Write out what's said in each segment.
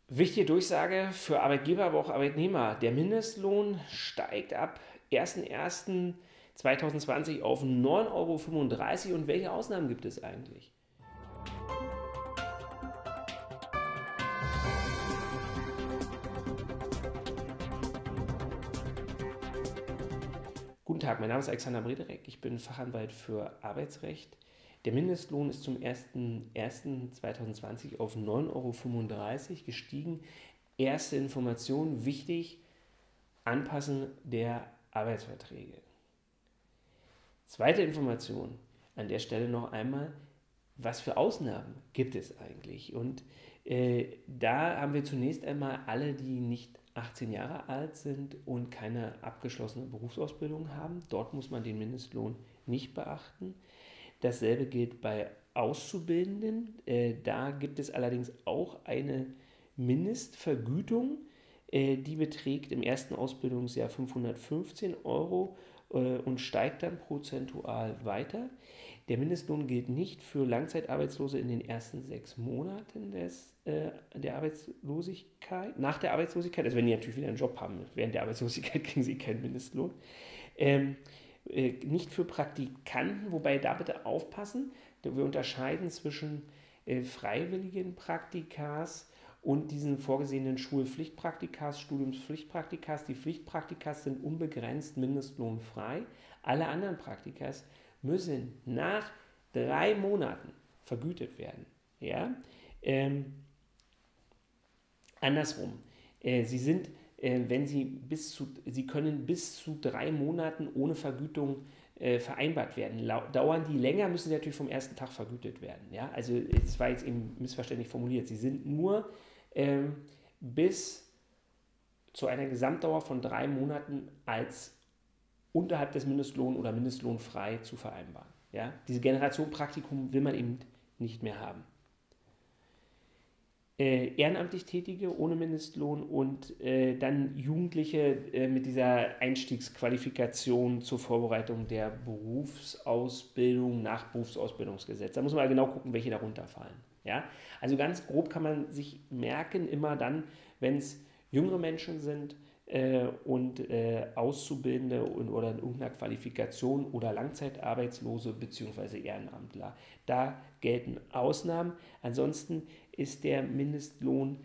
Wichtige Durchsage für Arbeitgeber, aber auch Arbeitnehmer. Der Mindestlohn steigt ab 1.1.2020 auf 9,35 € und welche Ausnahmen gibt es eigentlich? Guten Tag, mein Name ist Alexander Brederek, ich bin Fachanwalt für Arbeitsrecht. Der Mindestlohn ist zum 1.1.2020 auf 9,35 € gestiegen. Erste Information, wichtig, Anpassen der Arbeitsverträge. Zweite Information, an der Stelle noch einmal, was für Ausnahmen gibt es eigentlich? Und da haben wir zunächst einmal alle, die nicht 18 Jahre alt sind und keine abgeschlossene Berufsausbildung haben. Dort muss man den Mindestlohn nicht beachten. Dasselbe gilt bei Auszubildenden. Da gibt es allerdings auch eine Mindestvergütung. Die beträgt im ersten Ausbildungsjahr 515 € und steigt dann prozentual weiter. Der Mindestlohn gilt nicht für Langzeitarbeitslose in den ersten 6 Monaten der Arbeitslosigkeit, nach der Arbeitslosigkeit, also wenn die natürlich wieder einen Job haben, während der Arbeitslosigkeit kriegen sie keinen Mindestlohn. Nicht für Praktikanten, wobei da bitte aufpassen, wir unterscheiden zwischen freiwilligen Praktikas und diesen vorgesehenen Schulpflichtpraktikas, Studiumspflichtpraktikas. Die Pflichtpraktikas sind unbegrenzt mindestlohnfrei. Alle anderen Praktikas müssen nach 3 Monaten vergütet werden. Ja? Andersrum, Sie können bis zu 3 Monaten ohne Vergütung vereinbart werden. Dauern die länger, müssen sie natürlich vom ersten Tag vergütet werden. Ja? Also es war jetzt eben missverständlich formuliert. Sie sind nur bis zu einer Gesamtdauer von 3 Monaten als unterhalb des Mindestlohns oder mindestlohnfrei zu vereinbaren. Ja? Diese Generation Praktikum will man eben nicht mehr haben. Ehrenamtlich Tätige ohne Mindestlohn und dann Jugendliche mit dieser Einstiegsqualifikation zur Vorbereitung der Berufsausbildung nach Berufsausbildungsgesetz. Da muss man genau gucken, welche darunter fallen. Ja? Also ganz grob kann man sich merken, immer dann, wenn es jüngere Menschen sind und Auszubildende oder in irgendeiner Qualifikation oder Langzeitarbeitslose bzw. Ehrenamtler. Da gelten Ausnahmen. Ansonsten ist der Mindestlohn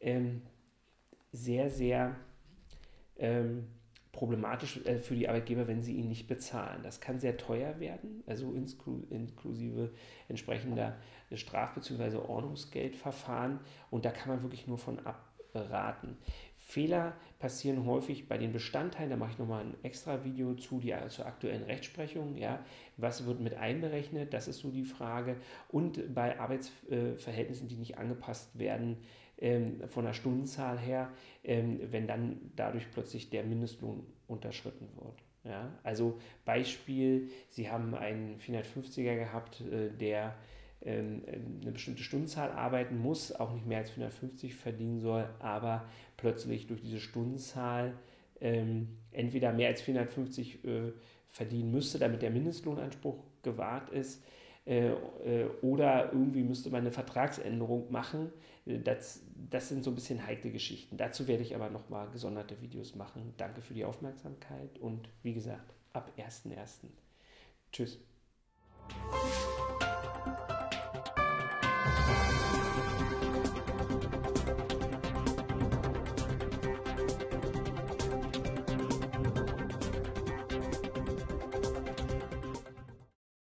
sehr, sehr problematisch für die Arbeitgeber, wenn sie ihn nicht bezahlen. Das kann sehr teuer werden, also inklusive entsprechender Straf- bzw. Ordnungsgeldverfahren, und da kann man wirklich nur von abraten. Fehler passieren häufig bei den Bestandteilen, da mache ich nochmal ein extra Video zur aktuellen Rechtsprechung. Ja. Was wird mit einberechnet, das ist so die Frage. Und bei Arbeitsverhältnissen, die nicht angepasst werden von der Stundenzahl her, wenn dann dadurch plötzlich der Mindestlohn unterschritten wird. Ja. Also Beispiel, Sie haben einen 450er gehabt, der eine bestimmte Stundenzahl arbeiten muss, auch nicht mehr als 450 verdienen soll, aber plötzlich durch diese Stundenzahl entweder mehr als 450 verdienen müsste, damit der Mindestlohnanspruch gewahrt ist, oder irgendwie müsste man eine Vertragsänderung machen. Das sind so ein bisschen heikle Geschichten. Dazu werde ich aber nochmal gesonderte Videos machen. Danke für die Aufmerksamkeit und wie gesagt, ab 1.1. Tschüss.